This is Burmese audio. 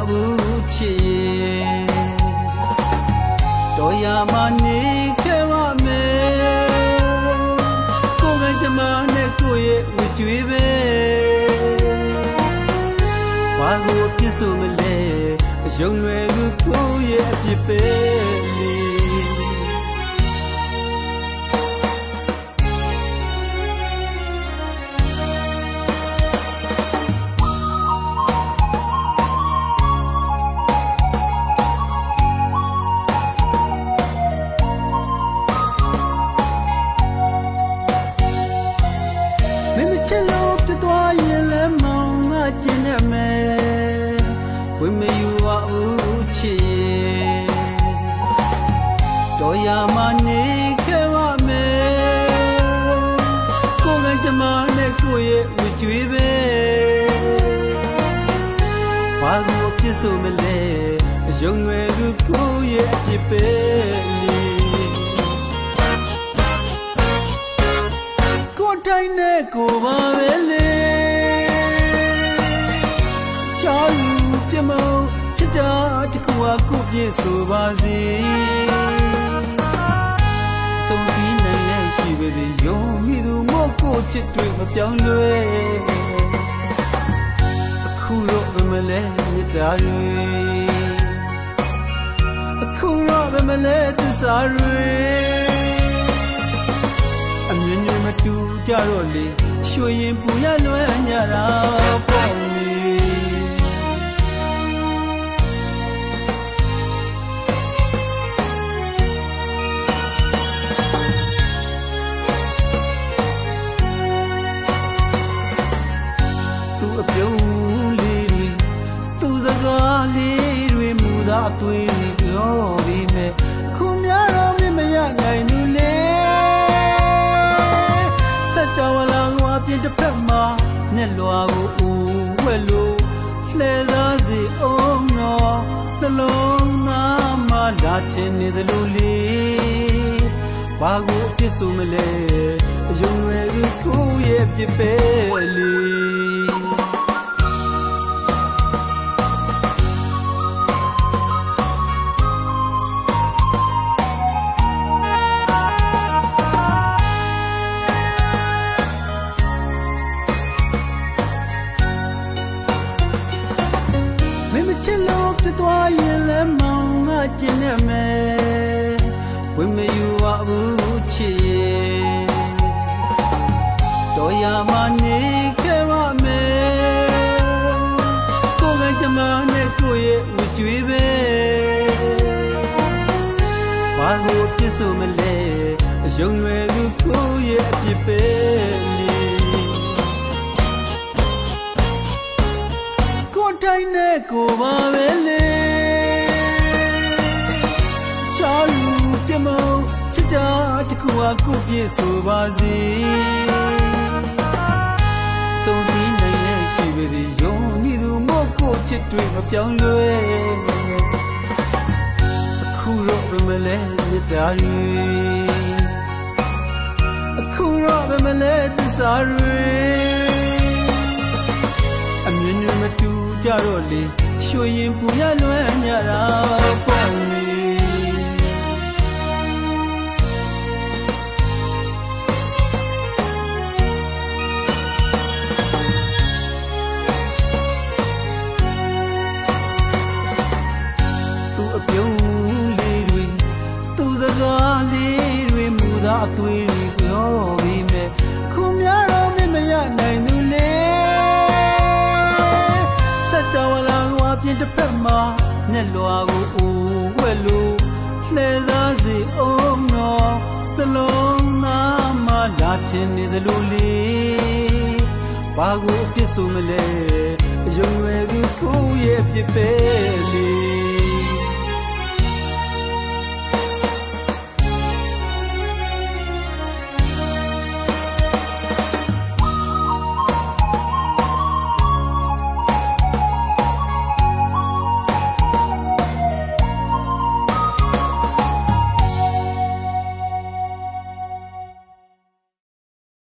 ဘူးချစ်ရဲ့တော်ရမနေခဲ့ပါမယ်ကိုယ်ကကြမနဲ့ကိုယ့်ရဲ့ဝကြွေးပဲဘာကိုပြစ်ဆိုမလဲရုံလွယ်သူကိုယ့်ရဲ့အပြစ်ပဲလေချစ်လို့ပြသွားရင်လည်းမောင်ငါကျင်နေမယ်ဝိမယူပါဦးချစ်ရဲ့တော်ရမနေခဲ့ပါမယ်ကိုယ်ကကြမနဲ့ကိုယ့်ရဲ့ဝကြွေးပဲဘာလို့ပြစ်ဆိုမလဲရုံရွယ်သူကိုယ့်ရဲ့အပြစ်ပဲလေတိုင်းနဲ့ကိုပါပဲလေချာလူပြမုံချစ်တာတကူအကုပြည့်ဆိုပါစေဆုံးစည်းနိုင်လဲရှိပါသေးယုံမိသူမို့ကိုချစ်တွေမပြောင်းလဲအခုတော့မလဲမြတ်တာတွေအခုတော့မလဲသစ္စာတွေအမြင်တွေမတူကြတော့လေရွှေရင်ပူရလွမ်းညတာပေါ့လေသူအပြုံးလေးတွေသူစကားလေးတွေမူသာအသွေးတွေပြောပြီးမဲ့ခုများတော့မရနိုင်သူလေတော်လာကွာပြင်းတစ်ဖက်မှာနဲ့လွာကိုဦးဝဲလို့လှဲသားစီအောင်တော့နှလုံးသားမှာလာချင်နေသလိုလေဘာကိုပြစ်ဆိုမလဲယုံရည်ကိုရဲ့ပြစ်ပဲလေချစ်လို့ပြသွားရင်လည်းမောင်ငါကျင်နေမယ်ဝိမယူပါဘူးချစ်ရဲ့တော်ရမနေခဲ့ပါမယ်ကိုယ်ကကြမနဲ့ကိုယ့်ရဲ့ဝကြွေးပဲဘာကိုပြစ်ဆိုမလဲရုံရွယ်သူကိုယ့်ရဲ့အပြစ်ပဲလေတိုင်းနဲ့ကိုပါပဲလေချာလူပြမုံချစ်တာတကူအကုပြည့်ဆိုပါစေဆုံးစည်းနိုင်လဲရှိပါသေးယုံမိသူမို့ကိုချစ်တွေမပြောင်းလဲအခုတော့မလဲမြတ်တာတွေအခုတော့မလဲသစ္စာတွေအမြင်တွေမတူကြတော့လေရွှေရင်ပူရလွမ်းညတာပေါ့လေသူအပြုံးလေးတွေသူစကားလေးတွေမူသာအသွေးတွေပြောပြီးမဲ့ခုများတော့မရနိုင်သူလေတော်လာကွာပြင်းတစ်ဖက်မှာနဲ့လွာကိုဦးဝဲလို့လှဲသားစီအောင်တော့သလုံးသားမှာလာချင်နေသလိုလေဘာကိုပြစ်ဆိုမလဲရုံရွယ်သူကိုရဲ့ပြစ်ပဲ